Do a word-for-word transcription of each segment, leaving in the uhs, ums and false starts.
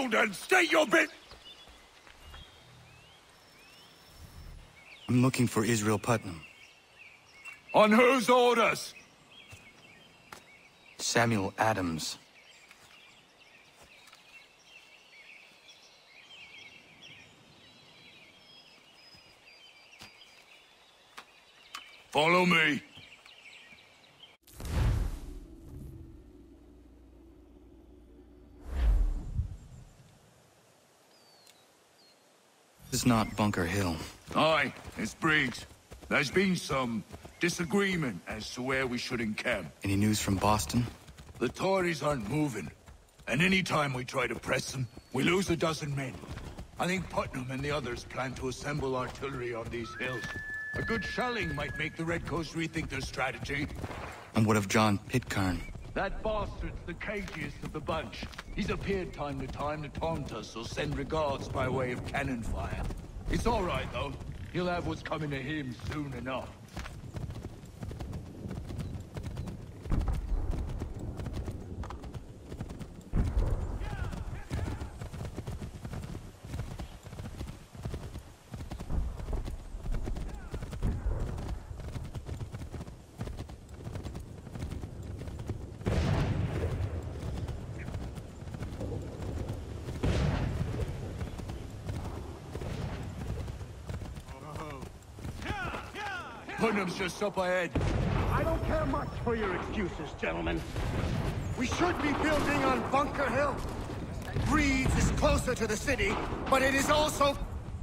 around and state your bit! I'm looking for Israel Putnam. On whose orders? Samuel Adams. Follow me. This is not Bunker Hill. Aye, it's Briggs. There's been some disagreement as to where we should encamp. Any news from Boston? The Tories aren't moving, and any time we try to press them, we lose a dozen men. I think Putnam and the others plan to assemble artillery on these hills. A good shelling might make the Redcoats rethink their strategy. And what of John Pitcairn? That bastard's the cagiest of the bunch. He's appeared time to time to taunt us or send regards by way of cannon fire. It's all right, though. He'll have what's coming to him soon enough. Putnam's just up ahead. I don't care much for your excuses, gentlemen. We should be building on Bunker Hill. Breeds is closer to the city, but it is also...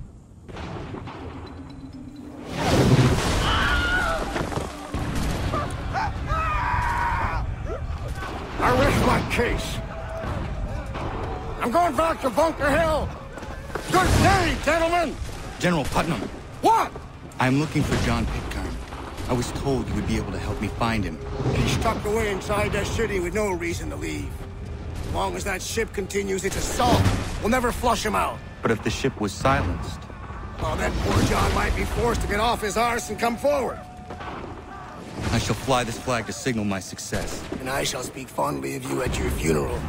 I rest my case. I'm going back to Bunker Hill. Good day, gentlemen! General Putnam! What? I'm looking for John Pitcairn. I was told you would be able to help me find him. He's tucked away inside that city with no reason to leave. As long as that ship continues its assault, we'll never flush him out. But if the ship was silenced... Oh, then poor John might be forced to get off his arse and come forward. I shall fly this flag to signal my success. And I shall speak fondly of you at your funeral.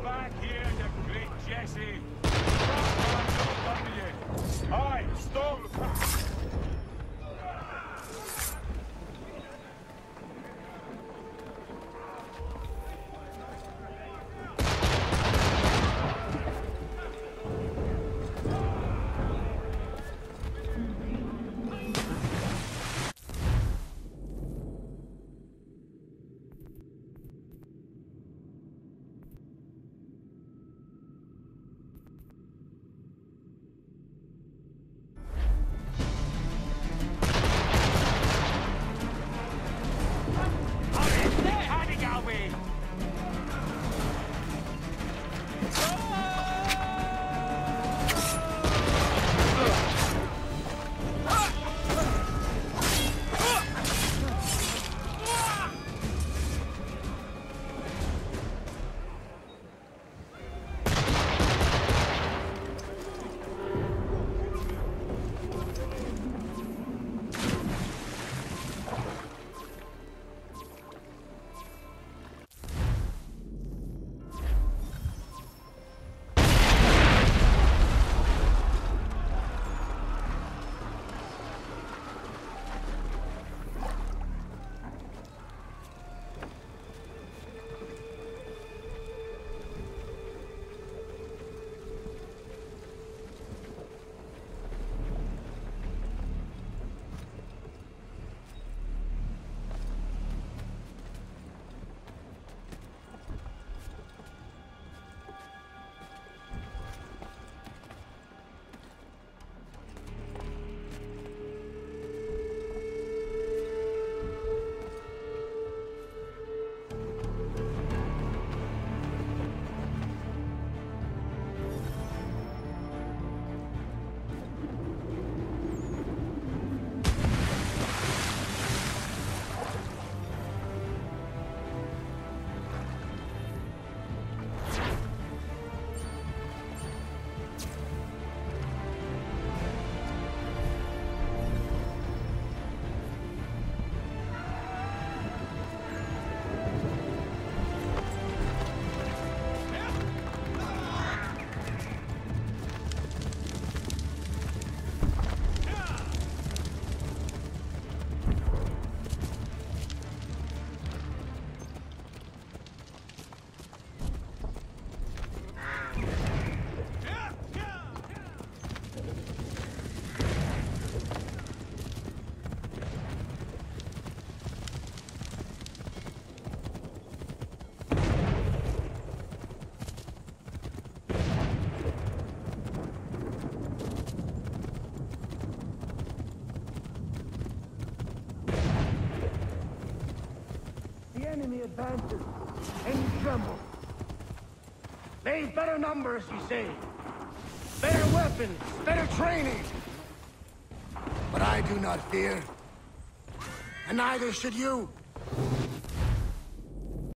back here, you great Jesse. Stop, man, you. Aye, stop. Enemy advances, and you tremble. They've better numbers, you say. Better weapons, better training. But I do not fear. And neither should you.